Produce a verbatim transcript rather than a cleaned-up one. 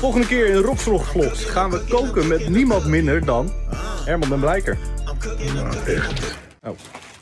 Volgende keer in Rockvlog Vlogs gaan we koken met niemand minder dan Herman den Blijker. Nou, echt. Oh.